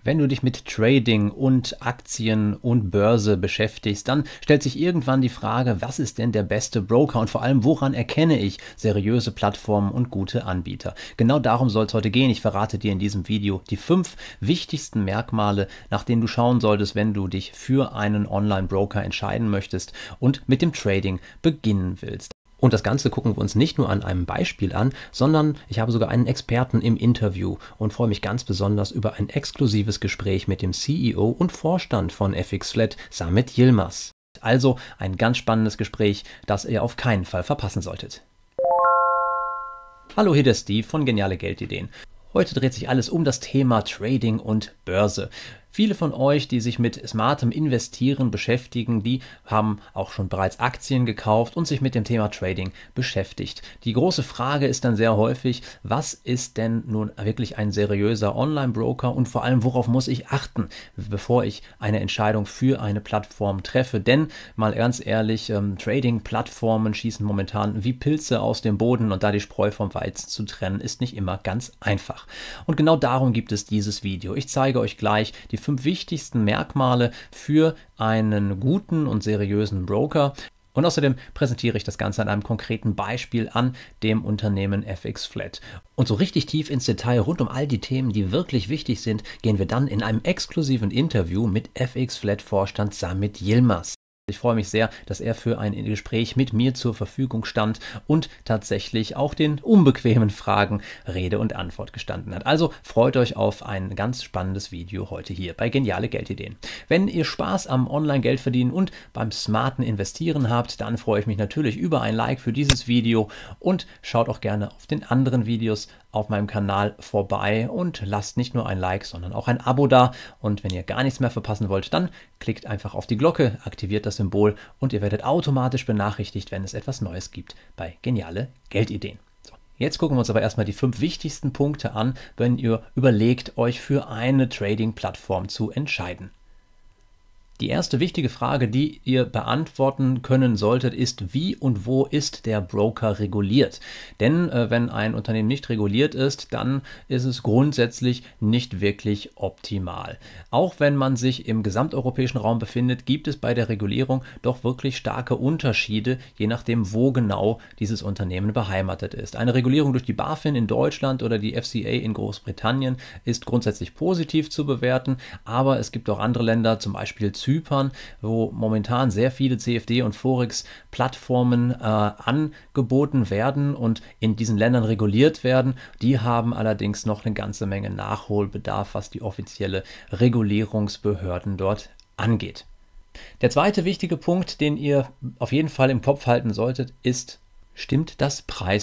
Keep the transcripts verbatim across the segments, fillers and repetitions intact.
Wenn du dich mit Trading und Aktien und Börse beschäftigst, dann stellt sich irgendwann die Frage, was ist denn der beste Broker und vor allem, woran erkenne ich seriöse Plattformen und gute Anbieter? Genau darum soll es heute gehen. Ich verrate dir in diesem Video die fünf wichtigsten Merkmale, nach denen du schauen solltest, wenn du dich für einen Online-Broker entscheiden möchtest und mit dem Trading beginnen willst. Und das Ganze gucken wir uns nicht nur an einem Beispiel an, sondern ich habe sogar einen Experten im Interview und freue mich ganz besonders über ein exklusives Gespräch mit dem C E O und Vorstand von F X Flat, Samet Yilmaz. Also ein ganz spannendes Gespräch, das ihr auf keinen Fall verpassen solltet. Hallo, hier der Steve von Geniale Geldideen. Heute dreht sich alles um das Thema Trading und Börse. Viele von euch, die sich mit smartem Investieren beschäftigen, die haben auch schon bereits Aktien gekauft und sich mit dem Thema Trading beschäftigt. Die große Frage ist dann sehr häufig, was ist denn nun wirklich ein seriöser Online-Broker und vor allem, worauf muss ich achten, bevor ich eine Entscheidung für eine Plattform treffe? Denn, mal ganz ehrlich, ähm, Trading-Plattformen schießen momentan wie Pilze aus dem Boden und da die Spreu vom Weizen zu trennen, ist nicht immer ganz einfach. Und genau darum gibt es dieses Video. Ich zeige euch gleich die fünf wichtigsten Merkmale für einen guten und seriösen Broker. Und außerdem präsentiere ich das Ganze an einem konkreten Beispiel an dem Unternehmen F X Flat. Und so richtig tief ins Detail rund um all die Themen, die wirklich wichtig sind, gehen wir dann in einem exklusiven Interview mit F X Flat Vorstand Samet Yilmaz. Ich freue mich sehr, dass er für ein Gespräch mit mir zur Verfügung stand und tatsächlich auch den unbequemen Fragen Rede und Antwort gestanden hat. Also freut euch auf ein ganz spannendes Video heute hier bei Geniale Geldideen. Wenn ihr Spaß am Online-Geld verdienen und beim smarten Investieren habt, dann freue ich mich natürlich über ein Like für dieses Video und schaut auch gerne auf den anderen Videos auf meinem Kanal vorbei und lasst nicht nur ein Like, sondern auch ein Abo da. Und wenn ihr gar nichts mehr verpassen wollt, dann klickt einfach auf die Glocke, aktiviert das Symbol und ihr werdet automatisch benachrichtigt, wenn es etwas Neues gibt bei Geniale Geldideen. So, jetzt gucken wir uns aber erstmal die fünf wichtigsten Punkte an, wenn ihr überlegt, euch für eine Trading-Plattform zu entscheiden. Die erste wichtige Frage, die ihr beantworten können solltet, ist, wie und wo ist der Broker reguliert? Denn äh, wenn ein Unternehmen nicht reguliert ist, dann ist es grundsätzlich nicht wirklich optimal. Auch wenn man sich im gesamteuropäischen Raum befindet, gibt es bei der Regulierung doch wirklich starke Unterschiede, je nachdem, wo genau dieses Unternehmen beheimatet ist. Eine Regulierung durch die BaFin in Deutschland oder die F C A in Großbritannien ist grundsätzlich positiv zu bewerten, aber es gibt auch andere Länder, zum Beispiel Zypern, wo momentan sehr viele C F D- und Forex-Plattformen äh, angeboten werden und in diesen Ländern reguliert werden. Die haben allerdings noch eine ganze Menge Nachholbedarf, was die offizielle Regulierungsbehörden dort angeht. Der zweite wichtige Punkt, den ihr auf jeden Fall im Kopf halten solltet, ist, stimmt das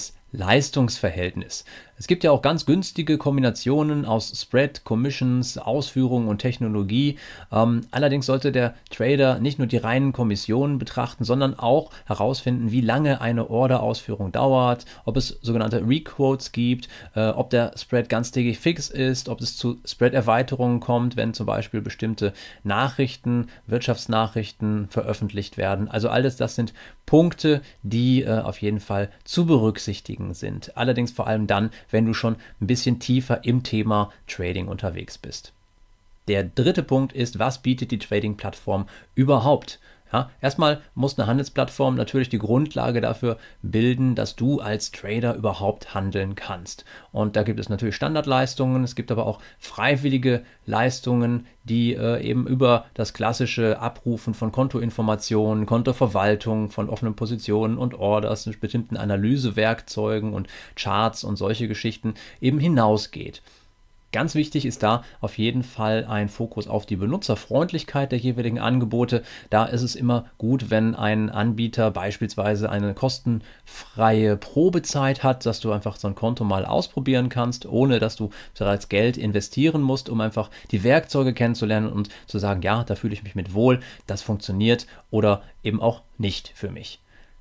Preis-Leistungs-Verhältnis? Es gibt ja auch ganz günstige Kombinationen aus Spread, Commissions, Ausführungen und Technologie. Ähm, allerdings sollte der Trader nicht nur die reinen Kommissionen betrachten, sondern auch herausfinden, wie lange eine Order-Ausführung dauert, ob es sogenannte Requotes gibt, äh, ob der Spread ganztägig fix ist, ob es zu Spread-Erweiterungen kommt, wenn zum Beispiel bestimmte Nachrichten, Wirtschaftsnachrichten veröffentlicht werden. Also alles das sind Punkte, die äh, auf jeden Fall zu berücksichtigen sind. Allerdings vor allem dann, wenn du schon ein bisschen tiefer im Thema Trading unterwegs bist. Der dritte Punkt ist, was bietet die Trading-Plattform überhaupt? Ja, erstmal muss eine Handelsplattform natürlich die Grundlage dafür bilden, dass du als Trader überhaupt handeln kannst. Und da gibt es natürlich Standardleistungen, es gibt aber auch freiwillige Leistungen, die äh, eben über das klassische Abrufen von Kontoinformationen, Kontoverwaltung von offenen Positionen und Orders, mit bestimmten Analysewerkzeugen und Charts und solche Geschichten eben hinausgeht. Ganz wichtig ist da auf jeden Fall ein Fokus auf die Benutzerfreundlichkeit der jeweiligen Angebote. Da ist es immer gut, wenn ein Anbieter beispielsweise eine kostenfreie Probezeit hat, dass du einfach so ein Konto mal ausprobieren kannst, ohne dass du bereits Geld investieren musst, um einfach die Werkzeuge kennenzulernen und zu sagen, ja, da fühle ich mich mit wohl, das funktioniert oder eben auch nicht für mich.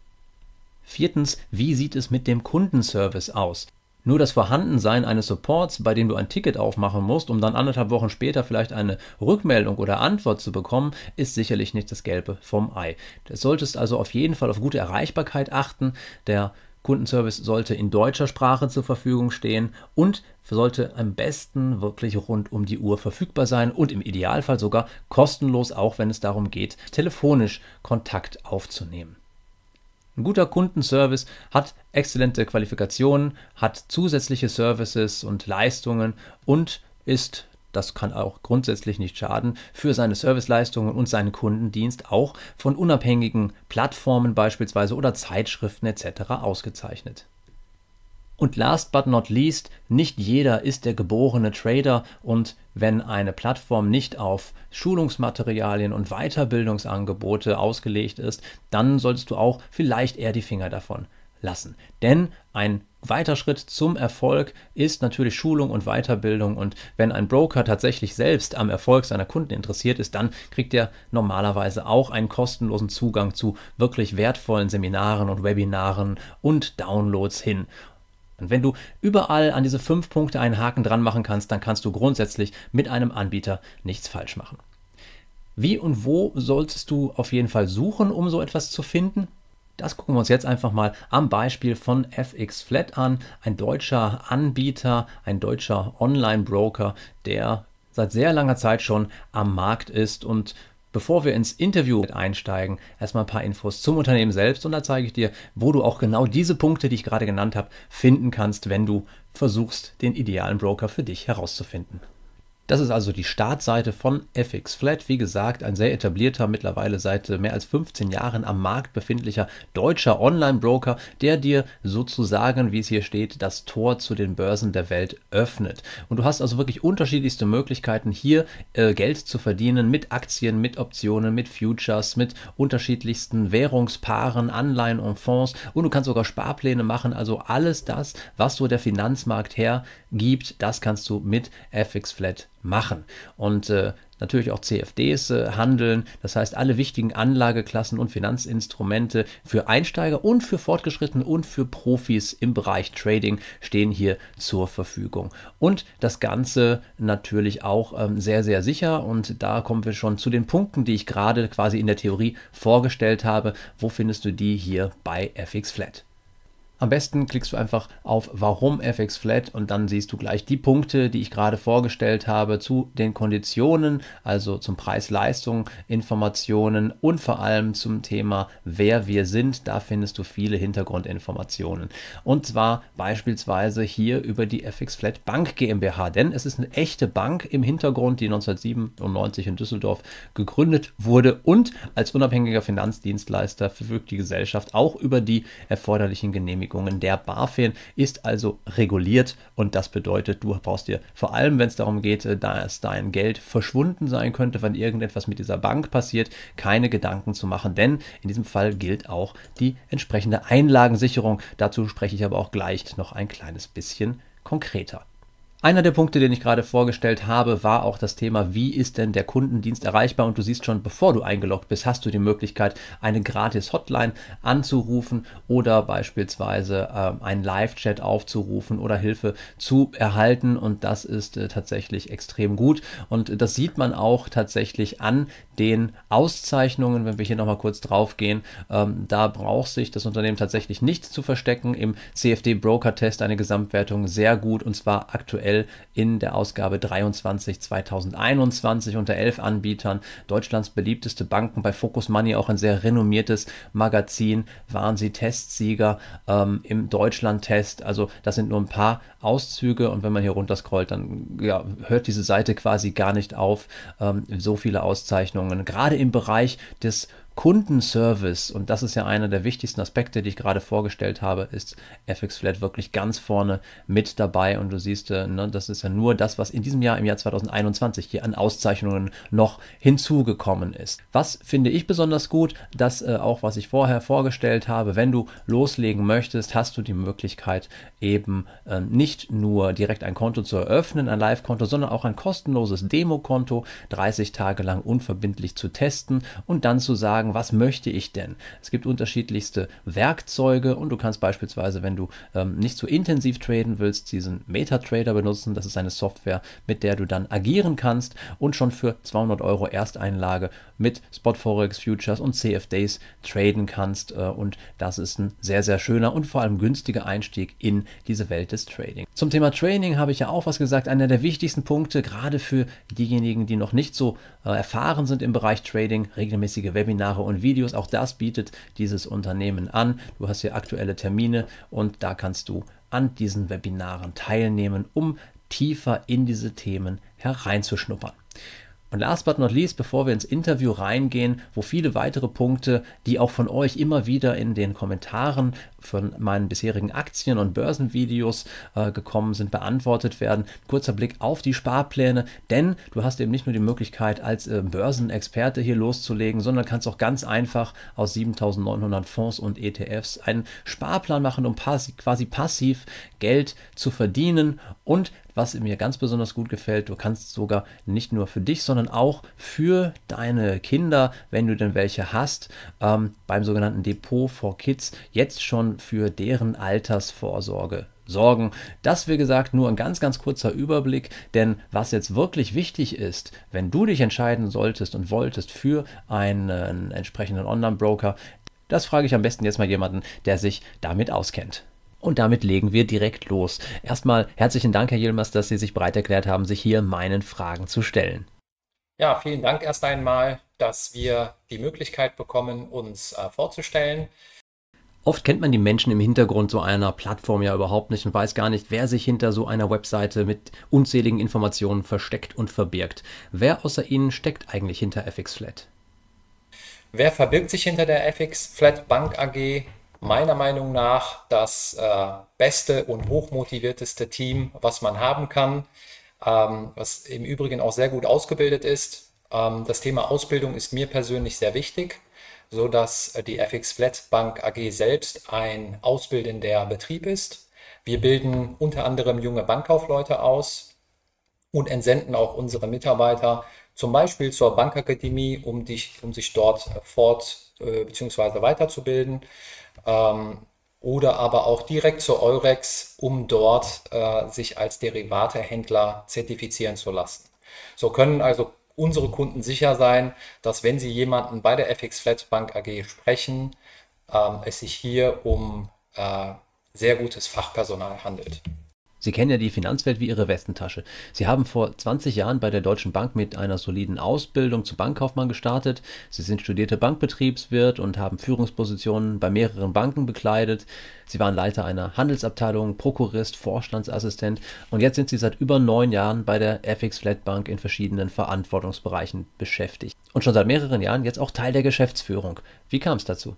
Viertens, wie sieht es mit dem Kundenservice aus? Nur das Vorhandensein eines Supports, bei dem du ein Ticket aufmachen musst, um dann anderthalb Wochen später vielleicht eine Rückmeldung oder Antwort zu bekommen, ist sicherlich nicht das Gelbe vom Ei. Du solltest also auf jeden Fall auf gute Erreichbarkeit achten. Der Kundenservice sollte in deutscher Sprache zur Verfügung stehen und sollte am besten wirklich rund um die Uhr verfügbar sein und im Idealfall sogar kostenlos, auch wenn es darum geht, telefonisch Kontakt aufzunehmen. Ein guter Kundenservice hat exzellente Qualifikationen, hat zusätzliche Services und Leistungen und ist, das kann auch grundsätzlich nicht schaden, für seine Serviceleistungen und seinen Kundendienst auch von unabhängigen Plattformen beispielsweise oder Zeitschriften et cetera ausgezeichnet. Und last but not least, nicht jeder ist der geborene Trader und wenn eine Plattform nicht auf Schulungsmaterialien und Weiterbildungsangebote ausgelegt ist, dann solltest du auch vielleicht eher die Finger davon lassen. Denn ein weiter Schritt zum Erfolg ist natürlich Schulung und Weiterbildung und wenn ein Broker tatsächlich selbst am Erfolg seiner Kunden interessiert ist, dann kriegt er normalerweise auch einen kostenlosen Zugang zu wirklich wertvollen Seminaren und Webinaren und Downloads hin. Und wenn du überall an diese fünf Punkte einen Haken dran machen kannst, dann kannst du grundsätzlich mit einem Anbieter nichts falsch machen. Wie und wo solltest du auf jeden Fall suchen, um so etwas zu finden? Das gucken wir uns jetzt einfach mal am Beispiel von F X Flat an, ein deutscher Anbieter, ein deutscher Online-Broker, der seit sehr langer Zeit schon am Markt ist. Und bevor wir ins Interview einsteigen, erstmal ein paar Infos zum Unternehmen selbst und da zeige ich dir, wo du auch genau diese Punkte, die ich gerade genannt habe, finden kannst, wenn du versuchst, den idealen Broker für dich herauszufinden. Das ist also die Startseite von F X Flat. Wie gesagt, ein sehr etablierter, mittlerweile seit mehr als fünfzehn Jahren am Markt befindlicher deutscher Online-Broker, der dir sozusagen, wie es hier steht, das Tor zu den Börsen der Welt öffnet. Und du hast also wirklich unterschiedlichste Möglichkeiten, hier äh, Geld zu verdienen mit Aktien, mit Optionen, mit Futures, mit unterschiedlichsten Währungspaaren, Anleihen und Fonds. Und du kannst sogar Sparpläne machen. Also alles das, was so der Finanzmarkt hergibt, das kannst du mit F X Flat machen. Und äh, natürlich auch C F Ds äh, handeln, das heißt alle wichtigen Anlageklassen und Finanzinstrumente für Einsteiger und für Fortgeschrittene und für Profis im Bereich Trading stehen hier zur Verfügung. Und das Ganze natürlich auch ähm, sehr, sehr sicher und da kommen wir schon zu den Punkten, die ich gerade quasi in der Theorie vorgestellt habe. Wo findest du die hier bei F X Flat? Am besten klickst du einfach auf Warum F X Flat und dann siehst du gleich die Punkte, die ich gerade vorgestellt habe zu den Konditionen, also zum Preis-Leistung, Informationen und vor allem zum Thema, wer wir sind. Da findest du viele Hintergrundinformationen. Und zwar beispielsweise hier über die F X Flat Bank GmbH, denn es ist eine echte Bank im Hintergrund, die neunzehnhundertsiebenundneunzig in Düsseldorf gegründet wurde und als unabhängiger Finanzdienstleister verfügt die Gesellschaft auch über die erforderlichen Genehmigungen. Der BaFin ist also reguliert und das bedeutet, du brauchst dir vor allem, wenn es darum geht, dass dein Geld verschwunden sein könnte, wenn irgendetwas mit dieser Bank passiert, keine Gedanken zu machen, denn in diesem Fall gilt auch die entsprechende Einlagensicherung. Dazu spreche ich aber auch gleich noch ein kleines bisschen konkreter. Einer der Punkte, den ich gerade vorgestellt habe, war auch das Thema, wie ist denn der Kundendienst erreichbar? Und du siehst schon, bevor du eingeloggt bist, hast du die Möglichkeit, eine gratis Hotline anzurufen oder beispielsweise äh, einen Live-Chat aufzurufen oder Hilfe zu erhalten. Und das ist äh, tatsächlich extrem gut. Und das sieht man auch tatsächlich an den Auszeichnungen, wenn wir hier nochmal kurz drauf gehen. Ähm, da braucht sich das Unternehmen tatsächlich nicht zu verstecken. Im C F D-Broker-Test eine Gesamtwertung sehr gut und zwar aktuell in der Ausgabe dreiundzwanzig zweitausendeinundzwanzig unter elf Anbietern. Deutschlands beliebteste Banken, bei Focus Money auch ein sehr renommiertes Magazin, waren sie Testsieger ähm, im Deutschland-Test. Also das sind nur ein paar Auszüge und wenn man hier runterscrollt, dann ja, hört diese Seite quasi gar nicht auf. Ähm, so viele Auszeichnungen, gerade im Bereich des Kundenservice, und das ist ja einer der wichtigsten Aspekte, die ich gerade vorgestellt habe, ist F X Flat wirklich ganz vorne mit dabei und du siehst, ne, das ist ja nur das, was in diesem Jahr, im Jahr zweitausendeinundzwanzig hier an Auszeichnungen noch hinzugekommen ist. Was finde ich besonders gut, das äh, auch, was ich vorher vorgestellt habe, wenn du loslegen möchtest, hast du die Möglichkeit eben äh, nicht nicht nur direkt ein Konto zu eröffnen, ein Live-Konto, sondern auch ein kostenloses Demokonto, dreißig Tage lang unverbindlich zu testen und dann zu sagen, was möchte ich denn? Es gibt unterschiedlichste Werkzeuge und du kannst beispielsweise, wenn du ähm, nicht so intensiv traden willst, diesen MetaTrader benutzen. Das ist eine Software, mit der du dann agieren kannst und schon für zweihundert Euro Ersteinlage mit Spotforex, Futures und C F Ds traden kannst, und das ist ein sehr, sehr schöner und vor allem günstiger Einstieg in diese Welt des Trading. Zum Thema Trading habe ich ja auch was gesagt. Einer der wichtigsten Punkte, gerade für diejenigen, die noch nicht so äh, erfahren sind im Bereich Trading, regelmäßige Webinare und Videos. Auch das bietet dieses Unternehmen an. Du hast hier aktuelle Termine und da kannst du an diesen Webinaren teilnehmen, um tiefer in diese Themen hereinzuschnuppern. Und last but not least, bevor wir ins Interview reingehen, wo viele weitere Punkte, die auch von euch immer wieder in den Kommentaren von meinen bisherigen Aktien- und Börsenvideos äh, gekommen sind, beantwortet werden. Kurzer Blick auf die Sparpläne, denn du hast eben nicht nur die Möglichkeit, als äh, Börsenexperte hier loszulegen, sondern kannst auch ganz einfach aus siebentausendneunhundert Fonds und E T Fs einen Sparplan machen, um pass- quasi passiv Geld zu verdienen. Und was mir ganz besonders gut gefällt, du kannst sogar nicht nur für dich, sondern auch für deine Kinder, wenn du denn welche hast, ähm, beim sogenannten Depot for Kids jetzt schon für deren Altersvorsorge sorgen. Das, wie gesagt, nur ein ganz, ganz kurzer Überblick, denn was jetzt wirklich wichtig ist, wenn du dich entscheiden solltest und wolltest für einen entsprechenden Online-Broker, das frage ich am besten jetzt mal jemanden, der sich damit auskennt. Und damit legen wir direkt los. Erstmal herzlichen Dank, Herr Yilmaz, dass Sie sich bereit erklärt haben, sich hier meinen Fragen zu stellen. Ja, vielen Dank erst einmal, dass wir die Möglichkeit bekommen, uns äh, vorzustellen. Oft kennt man die Menschen im Hintergrund so einer Plattform ja überhaupt nicht und weiß gar nicht, wer sich hinter so einer Webseite mit unzähligen Informationen versteckt und verbirgt. Wer außer Ihnen steckt eigentlich hinter F X Flat? Wer verbirgt sich hinter der F X Flat Bank A G? Meiner Meinung nach das äh, beste und hochmotivierteste Team, was man haben kann, ähm, was im Übrigen auch sehr gut ausgebildet ist. Ähm, das Thema Ausbildung ist mir persönlich sehr wichtig, so dass die F X Flat Bank A G selbst ein ausbildender Betrieb ist. Wir bilden unter anderem junge Bankkaufleute aus und entsenden auch unsere Mitarbeiter zum Beispiel zur Bankakademie, um, dich, um sich dort fort äh, bzw. weiterzubilden. Ähm, oder aber auch direkt zur Eurex, um dort äh, sich als Derivatehändler zertifizieren zu lassen. So können also unsere Kunden sicher sein, dass wenn sie jemanden bei der F X Flat Bank A G sprechen, ähm, es sich hier um äh, sehr gutes Fachpersonal handelt. Sie kennen ja die Finanzwelt wie Ihre Westentasche. Sie haben vor zwanzig Jahren bei der Deutschen Bank mit einer soliden Ausbildung zum Bankkaufmann gestartet. Sie sind studierter Bankbetriebswirt und haben Führungspositionen bei mehreren Banken bekleidet. Sie waren Leiter einer Handelsabteilung, Prokurist, Vorstandsassistent und jetzt sind Sie seit über neun Jahren bei der F X Flat Bank in verschiedenen Verantwortungsbereichen beschäftigt. Und schon seit mehreren Jahren jetzt auch Teil der Geschäftsführung. Wie kam es dazu?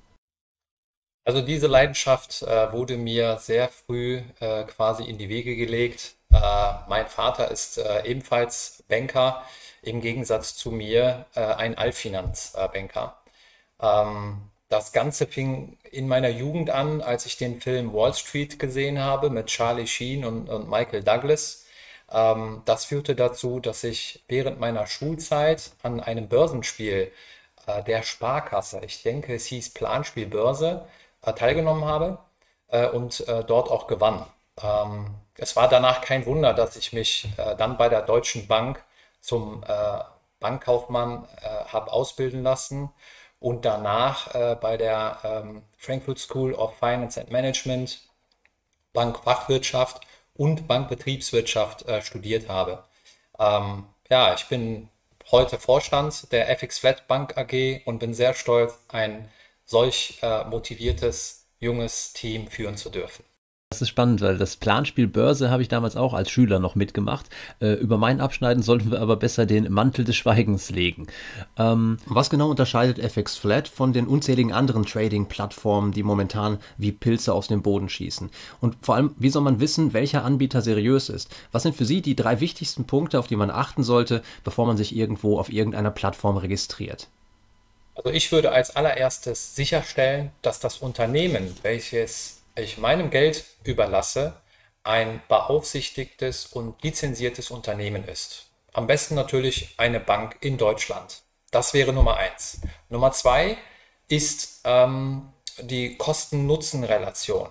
Also diese Leidenschaft äh, wurde mir sehr früh äh, quasi in die Wege gelegt. Äh, mein Vater ist äh, ebenfalls Banker, im Gegensatz zu mir äh, ein Allfinanzbanker. Ähm, das Ganze fing in meiner Jugend an, als ich den Film Wall Street gesehen habe mit Charlie Sheen und, und Michael Douglas. Ähm, das führte dazu, dass ich während meiner Schulzeit an einem Börsenspiel äh, der Sparkasse, ich denke es hieß Planspiel Börse, teilgenommen habe äh, und äh, dort auch gewann. Ähm, es war danach kein Wunder, dass ich mich äh, dann bei der Deutschen Bank zum äh, Bankkaufmann äh, habe ausbilden lassen und danach äh, bei der ähm, Frankfurt School of Finance and Management Bankfachwirtschaft und Bankbetriebswirtschaft äh, studiert habe. Ähm, ja, ich bin heute Vorstand der F X Flat Bank A G und bin sehr stolz, ein solch äh, motiviertes, junges Team führen zu dürfen. Das ist spannend, weil das Planspiel Börse habe ich damals auch als Schüler noch mitgemacht. Äh, über mein Abschneiden sollten wir aber besser den Mantel des Schweigens legen. Ähm, was genau unterscheidet F X Flat von den unzähligen anderen Trading-Plattformen, die momentan wie Pilze aus dem Boden schießen? Und vor allem, wie soll man wissen, welcher Anbieter seriös ist? Was sind für Sie die drei wichtigsten Punkte, auf die man achten sollte, bevor man sich irgendwo auf irgendeiner Plattform registriert? Also ich würde als allererstes sicherstellen, dass das Unternehmen, welches ich meinem Geld überlasse, ein beaufsichtigtes und lizenziertes Unternehmen ist. Am besten natürlich eine Bank in Deutschland. Das wäre Nummer eins. Nummer zwei ist ähm, die Kosten-Nutzen-Relation.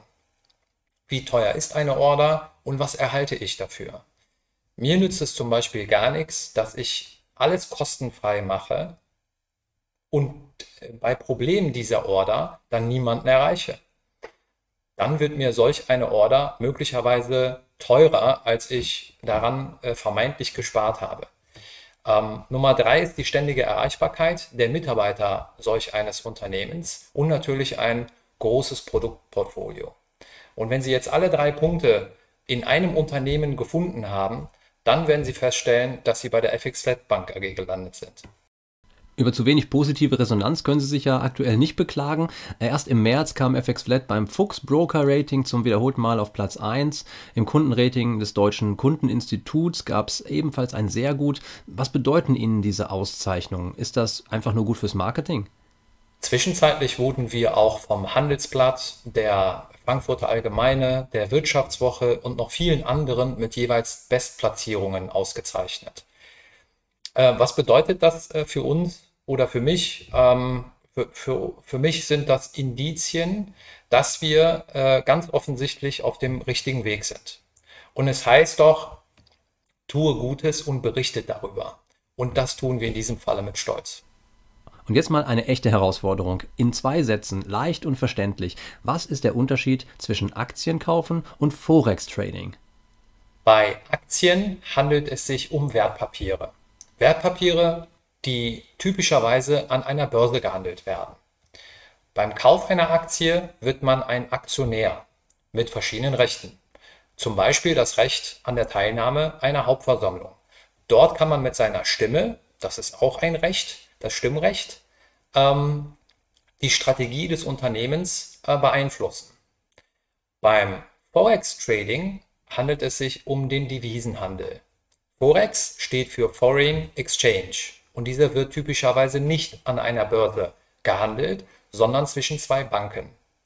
Wie teuer ist eine Order und was erhalte ich dafür? Mir nützt es zum Beispiel gar nichts, dass ich alles kostenfrei mache und bei Problemen dieser Order dann niemanden erreiche. Dann wird mir solch eine Order möglicherweise teurer, als ich daran äh, vermeintlich gespart habe. Ähm, Nummer drei ist die ständige Erreichbarkeit der Mitarbeiter solch eines Unternehmens und natürlich ein großes Produktportfolio. Und wenn Sie jetzt alle drei Punkte in einem Unternehmen gefunden haben, dann werden Sie feststellen, dass Sie bei der F X Flat Bank A G gelandet sind. Über zu wenig positive Resonanz können Sie sich ja aktuell nicht beklagen. Erst im März kam F X Flat beim Fuchs Broker Rating zum wiederholten Mal auf Platz eins. Im Kundenrating des Deutschen Kundeninstituts gab es ebenfalls ein sehr gut. Was bedeuten Ihnen diese Auszeichnungen? Ist das einfach nur gut fürs Marketing? Zwischenzeitlich wurden wir auch vom Handelsblatt, der Frankfurter Allgemeine, der Wirtschaftswoche und noch vielen anderen mit jeweils Bestplatzierungen ausgezeichnet. Äh, was bedeutet das äh, für uns oder für mich? Ähm, für, für, für mich sind das Indizien, dass wir äh, ganz offensichtlich auf dem richtigen Weg sind. Und es heißt doch, tue Gutes und berichte darüber. Und das tun wir in diesem Falle mit Stolz. Und jetzt mal eine echte Herausforderung. In zwei Sätzen, leicht und verständlich. Was ist der Unterschied zwischen Aktien kaufen und Forex-Trading? Bei Aktien handelt es sich um Wertpapiere. Wertpapiere, die typischerweise an einer Börse gehandelt werden. Beim Kauf einer Aktie wird man ein Aktionär mit verschiedenen Rechten. Zum Beispiel das Recht an der Teilnahme einer Hauptversammlung. Dort kann man mit seiner Stimme, das ist auch ein Recht, das Stimmrecht, ähm, die Strategie des Unternehmens äh, beeinflussen. Beim Forex-Trading handelt es sich um den Devisenhandel. Forex steht für Foreign Exchange und dieser wird typischerweise nicht an einer Börse gehandelt, sondern zwischen zwei Banken.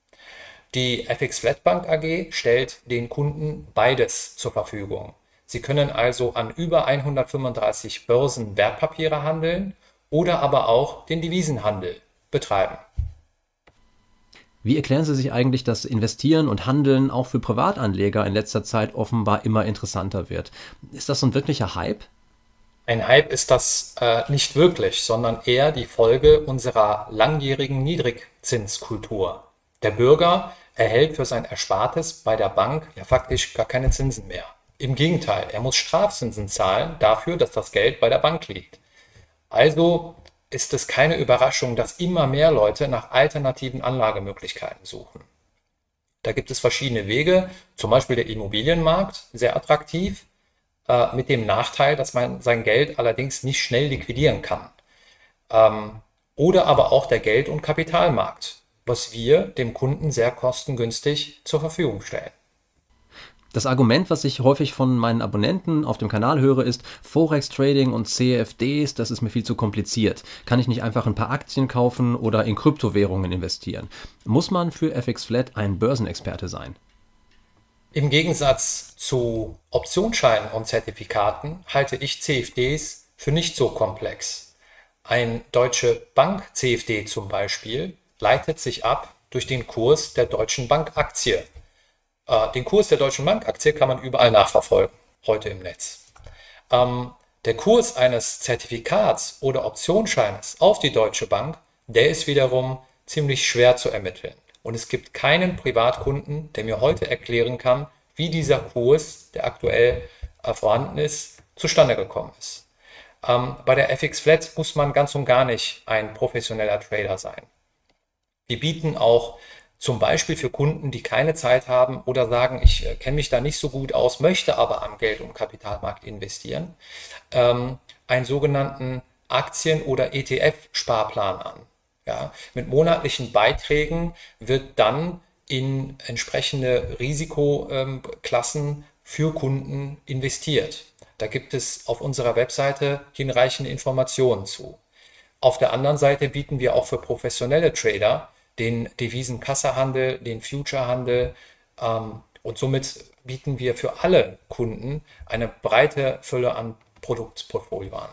Die F X Flat Bank A G stellt den Kunden beides zur Verfügung. Sie können also an über hundertfünfunddreißig Börsen Wertpapiere handeln oder aber auch den Devisenhandel betreiben. Wie erklären Sie sich eigentlich, dass Investieren und Handeln auch für Privatanleger in letzter Zeit offenbar immer interessanter wird? Ist das so ein wirklicher Hype? Ein Hype ist das äh, nicht wirklich, sondern eher die Folge unserer langjährigen Niedrigzinskultur. Der Bürger erhält für sein Erspartes bei der Bank ja faktisch gar keine Zinsen mehr. Im Gegenteil, er muss Strafzinsen zahlen dafür, dass das Geld bei der Bank liegt. Also ist es keine Überraschung, dass immer mehr Leute nach alternativen Anlagemöglichkeiten suchen. Da gibt es verschiedene Wege, zum Beispiel der Immobilienmarkt, sehr attraktiv, äh, mit dem Nachteil, dass man sein Geld allerdings nicht schnell liquidieren kann. Ähm, oder aber auch der Geld- und Kapitalmarkt, was wir dem Kunden sehr kostengünstig zur Verfügung stellen. Das Argument, was ich häufig von meinen Abonnenten auf dem Kanal höre, ist, Forex-Trading und C F Ds, das ist mir viel zu kompliziert. Kann ich nicht einfach ein paar Aktien kaufen oder in Kryptowährungen investieren? Muss man für F X Flat ein Börsenexperte sein? Im Gegensatz zu Optionsscheinen und Zertifikaten halte ich C F Ds für nicht so komplex. Ein Deutsche Bank C F D zum Beispiel leitet sich ab durch den Kurs der Deutschen Bank Aktie. Den Kurs der Deutschen Bank Aktie kann man überall nachverfolgen, heute im Netz. Ähm, der Kurs eines Zertifikats oder Optionsscheines auf die Deutsche Bank, der ist wiederum ziemlich schwer zu ermitteln. Und es gibt keinen Privatkunden, der mir heute erklären kann, wie dieser Kurs, der aktuell äh, vorhanden ist, zustande gekommen ist. Ähm, bei der F X Flat muss man ganz und gar nicht ein professioneller Trader sein. Wir bieten auch zum Beispiel für Kunden, die keine Zeit haben oder sagen, ich äh, kenne mich da nicht so gut aus, möchte aber am Geld- und Kapitalmarkt investieren, ähm, einen sogenannten Aktien- oder E T F-Sparplan an. Ja, mit monatlichen Beiträgen wird dann in entsprechende Risikoklassen für Kunden investiert. Da gibt es auf unserer Webseite hinreichende Informationen zu. Auf der anderen Seite bieten wir auch für professionelle Trader den Devisenkassahandel, den Futurehandel ähm, und somit bieten wir für alle Kunden eine breite Fülle an Produktportfolio an.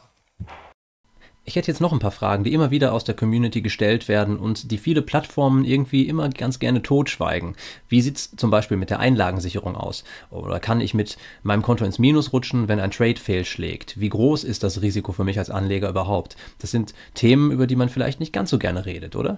Ich hätte jetzt noch ein paar Fragen, die immer wieder aus der Community gestellt werden und die viele Plattformen irgendwie immer ganz gerne totschweigen. Wie sieht es zum Beispiel mit der Einlagensicherung aus? Oder kann ich mit meinem Konto ins Minus rutschen, wenn ein Trade fehlschlägt? Wie groß ist das Risiko für mich als Anleger überhaupt? Das sind Themen, über die man vielleicht nicht ganz so gerne redet, oder?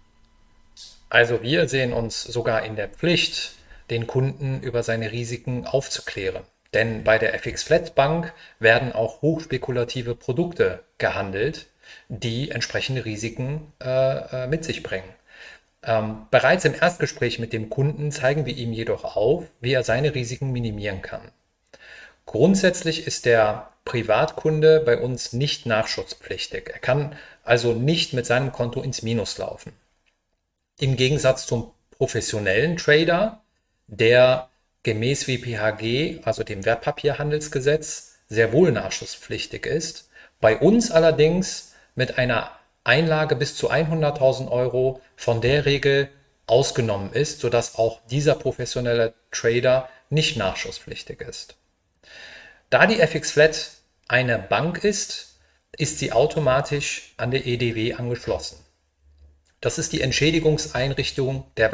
Also wir sehen uns sogar in der Pflicht, den Kunden über seine Risiken aufzuklären. Denn bei der F X Flat Bank werden auch hochspekulative Produkte gehandelt, die entsprechende Risiken äh, mit sich bringen. Ähm, bereits im Erstgespräch mit dem Kunden zeigen wir ihm jedoch auf, wie er seine Risiken minimieren kann. Grundsätzlich ist der Privatkunde bei uns nicht nachschusspflichtig. Er kann also nicht mit seinem Konto ins Minus laufen. Im Gegensatz zum professionellen Trader, der gemäß W P H G, also dem Wertpapierhandelsgesetz, sehr wohl nachschusspflichtig ist. Bei uns allerdings mit einer Einlage bis zu hunderttausend Euro von der Regel ausgenommen ist, sodass auch dieser professionelle Trader nicht nachschusspflichtig ist. Da die F X Flat eine Bank ist, ist sie automatisch an der E D W angeschlossen. Das ist die Entschädigungseinrichtung der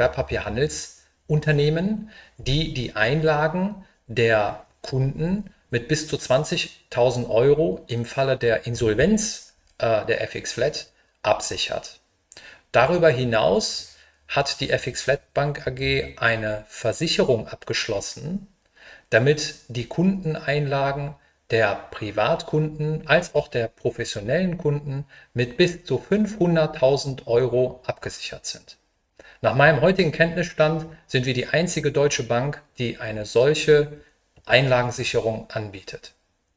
Wertpapierhandelsunternehmen, die die Einlagen der Kunden mit bis zu zwanzigtausend Euro im Falle der Insolvenz äh, der F X Flat absichert. Darüber hinaus hat die F X Flat Bank A G eine Versicherung abgeschlossen, damit die Kundeneinlagen der Privatkunden als auch der professionellen Kunden mit bis zu fünfhunderttausend Euro abgesichert sind. Nach meinem heutigen Kenntnisstand sind wir die einzige deutsche Bank, die eine solche Einlagensicherung anbietet.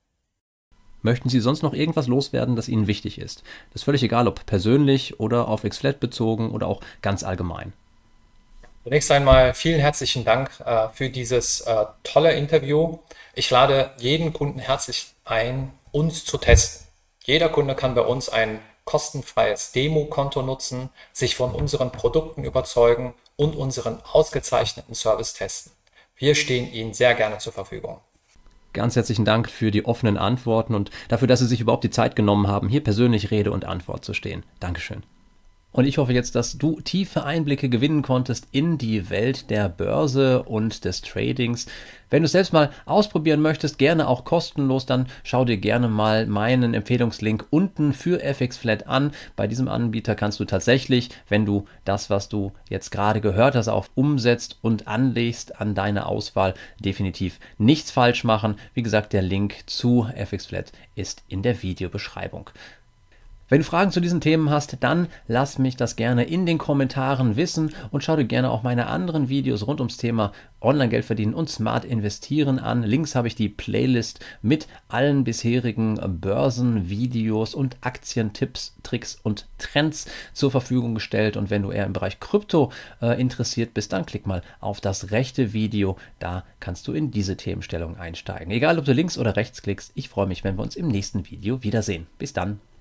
Möchten Sie sonst noch irgendwas loswerden, das Ihnen wichtig ist? Das ist völlig egal, ob persönlich oder auf X Flat bezogen oder auch ganz allgemein. Zunächst einmal vielen herzlichen Dank äh, für dieses äh, tolle Interview. Ich lade jeden Kunden herzlich ein, uns zu testen. Jeder Kunde kann bei uns ein kostenfreies Demokonto nutzen, sich von unseren Produkten überzeugen und unseren ausgezeichneten Service testen. Wir stehen Ihnen sehr gerne zur Verfügung. Ganz herzlichen Dank für die offenen Antworten und dafür, dass Sie sich überhaupt die Zeit genommen haben, hier persönlich Rede und Antwort zu stehen. Dankeschön. Und ich hoffe jetzt, dass du tiefe Einblicke gewinnen konntest in die Welt der Börse und des Tradings. Wenn du es selbst mal ausprobieren möchtest, gerne auch kostenlos, dann schau dir gerne mal meinen Empfehlungslink unten für F X Flat an. Bei diesem Anbieter kannst du tatsächlich, wenn du das, was du jetzt gerade gehört hast, auch umsetzt und anlegst an deine Auswahl, definitiv nichts falsch machen. Wie gesagt, der Link zu F X Flat ist in der Videobeschreibung. Wenn du Fragen zu diesen Themen hast, dann lass mich das gerne in den Kommentaren wissen und schau dir gerne auch meine anderen Videos rund ums Thema Online-Geld verdienen und smart investieren an. Links habe ich die Playlist mit allen bisherigen Börsenvideos und Aktientipps, Tricks und Trends zur Verfügung gestellt. Und wenn du eher im Bereich Krypto äh, interessiert bist, dann klick mal auf das rechte Video. Da kannst du in diese Themenstellung einsteigen. Egal, ob du links oder rechts klickst, ich freue mich, wenn wir uns im nächsten Video wiedersehen. Bis dann.